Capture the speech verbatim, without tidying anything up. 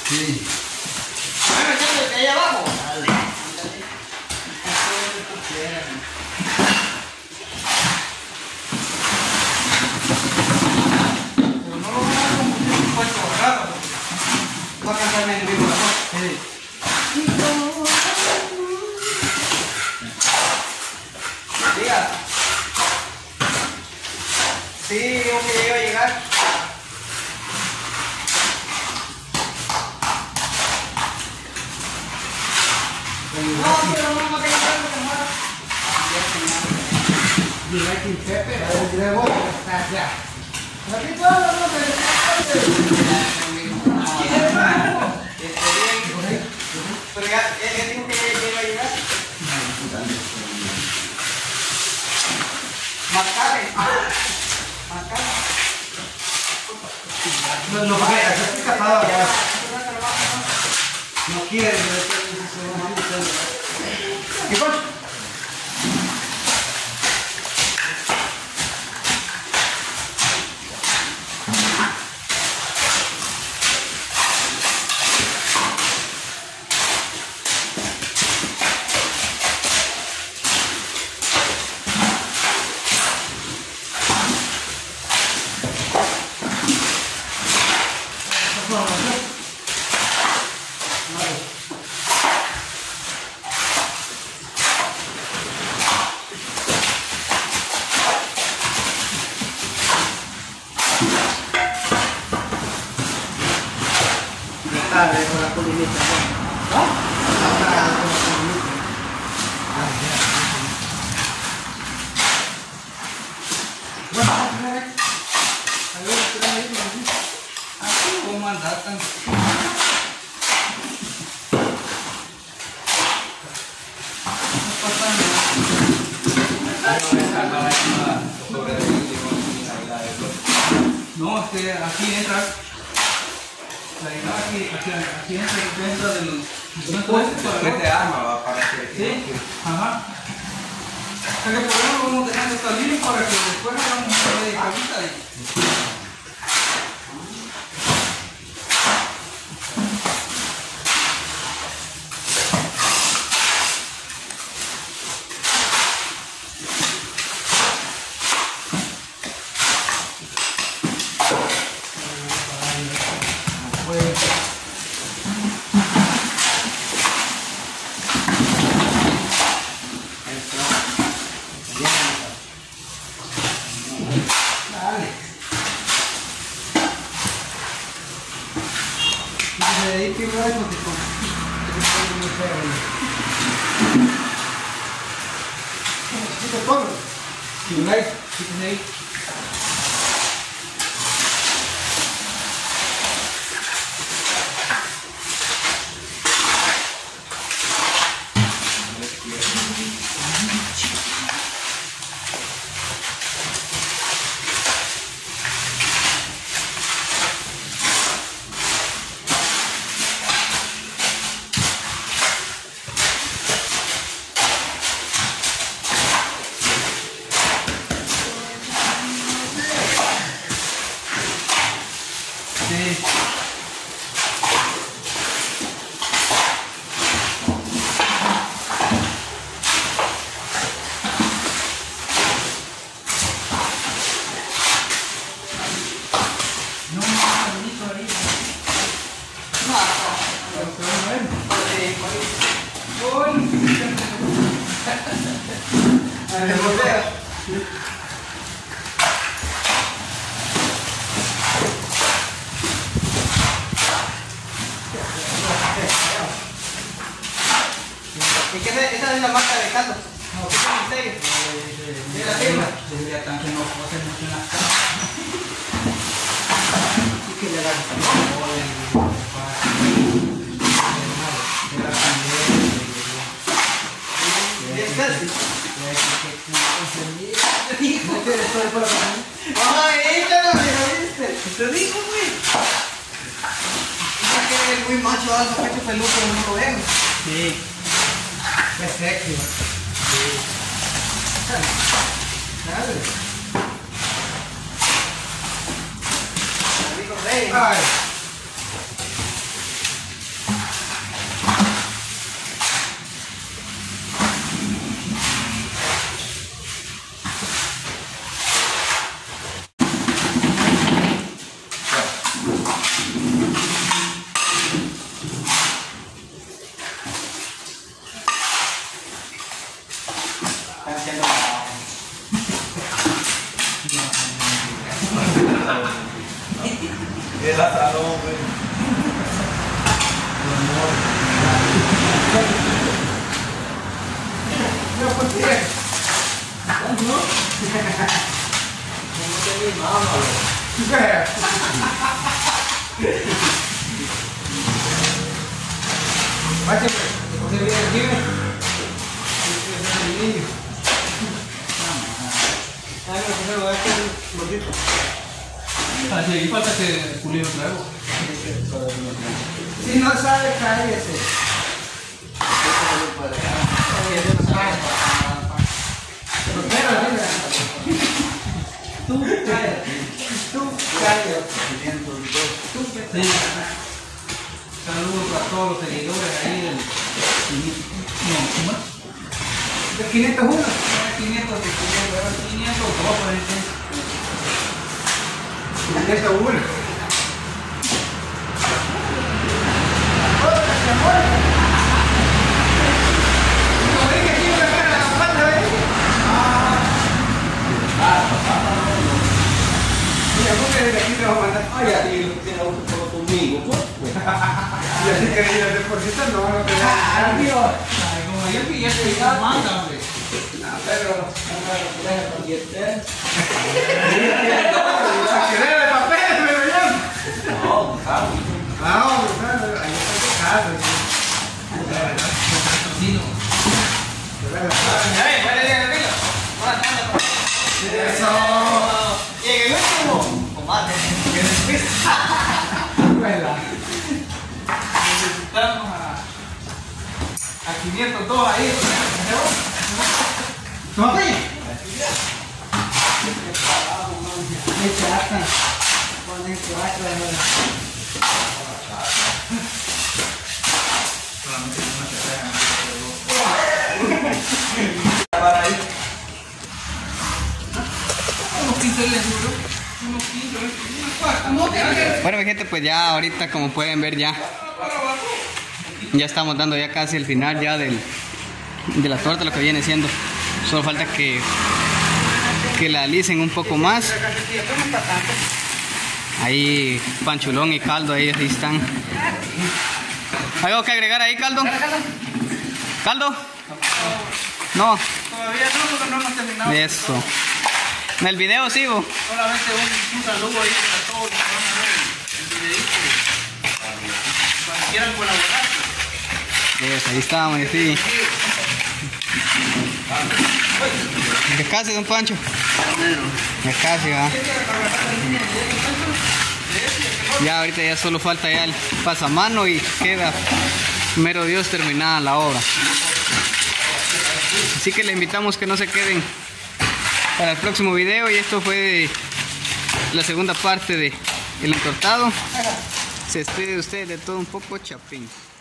Sí. Bueno, echando de ahí abajo. Dale. Ándale. Eso es lo que tú quieras. Pero no lo van a confundir con puesto agarrado. Va a cantarme en vivo la voz. Sí. Diga. Sí, digo que ya iba a llegar. No, pero no me quedé tanto que muera. Dile aquí Pepe, a ver si le voy a estar ya. Aquí todo, no me pero ya, ya dijo que ya iba a llegar. Marcale. Marcale. No, no quiere, aquí estoy casado ya. No quiere, ¿qué pasa? Ah, con la colinita, ¿no? ¿Ah? Ah, con la colinita. Ah, ya. Bueno, a ver. A ver, ¿qué ahí? Así como andar tan... No, es que aquí entra. La idea aquí, aquí, aquí entra, entra del. Este arma va para que. Sí, ajá. O sea que por eso vamos dejando esta línea para que después hagamos una de cabita y. De ahí que va eso que con muy feo. ¿Qué te pongo? Si un like, si tenéis. ¿Y qué es esa es la marca de Cato? No, ¿qué es el sello? ¿De la firma? Debería también no hacer mucho en la cara. Y que le hagan ¿Y el Celsius? ¡Ay, échalo! ¿Me viste? Te digo, güey. Es que es muy macho algo, pecho peludo, pero no lo vemos. Sí. Es sexy. Sí. Dale. Amigo rey. Ay. la salón, güey. No, pues bien. ¿No? No tenía mamá, Vaya, pues, viene aquí, ¿no? El niño. Ah, no, pues no, va a ser un gordito. Ah, sí, aquí falta que pulir otra vez. Si no sabe caer ese. Pero mira, tú cállate, tú cállate. Tú Sí. Saludos a todos los seguidores ahí del... No, ¿cómo es? ¿De quinientos uno? quinientos, quinientos dos, por ejemplo. quinientos uno. Ay, a ti lo tiene auto solo conmigo, pues. Y así que ir al deportista no van a pegar. Ay, como yo que ya se manda, hombre. No, pero. Y este. ¡Querer de papel, pero yo! No, no sabe. Ah, hombre, ahí está el caso. Sí, no. Eso. Llega el último. Combate. Necesitamos a, a quinientos dos ahí. ¿Toma pe? Me chata. Ponen cuatro, hermano. Solamente una tercera. Para ahí. Unos quince le duro. Unos quince, una cuarta. No, que Bueno, mi gente, pues ya ahorita, como pueden ver, ya ya estamos dando ya casi el final ya del, de la torta, lo que viene siendo. Solo falta que que la alicen un poco más. Ahí Panchulón y Caldo, ahí, ahí están. ¿Hay algo que agregar ahí, Caldo? ¿Caldo? No. todavía no, porque no hemos terminado. Eso. En el video sigo. Solamente un, un saludo ahí a todos los que van a ver el videito. Cuando quieran colaborar. Eso, ahí estamos, sí. Que casi, don Pancho. Que casi, va. Ya ahorita ya solo falta ya el pasamano y queda mero Dios terminada la obra. Así que les invitamos que no se queden para el próximo video, y esto fue la segunda parte de el entortado. Se despide de ustedes de todo un poco, Chapín.